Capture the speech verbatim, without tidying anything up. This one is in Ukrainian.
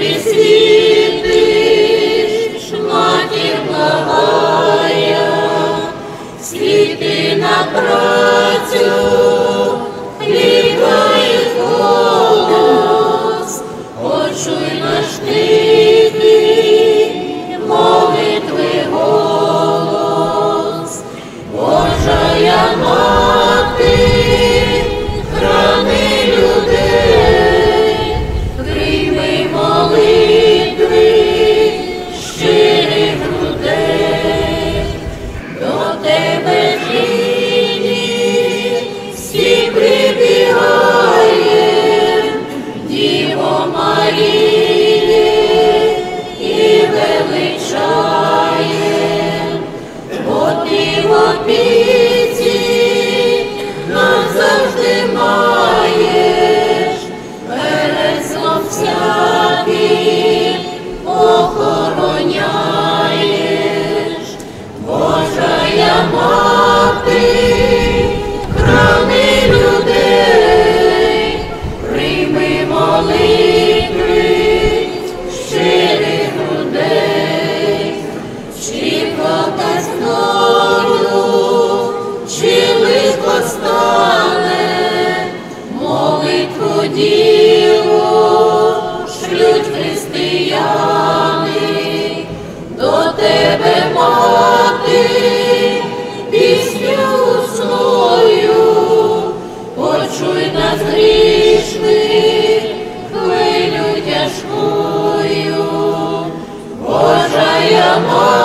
ти світиш, матір благая, світи на працю, хліба і голос, почуй наш тихий молитви голос. Божая Мати, храни людей, прийми молитви щирих грудей. До тебе нині всі прибігаєм, Діво Маріє, і величаєм, бо ти в опіці нас завжди маєш, перед злом всяким охороняєш. Божая Мати, храни людей, прийми молитви щирих грудей. Чи продасть долю, чи лихо стане, молитву ділу шлють християни. До тебе, Мати, пісню свою, почуй нас грішних хвилю тяжкою. Божая Мати,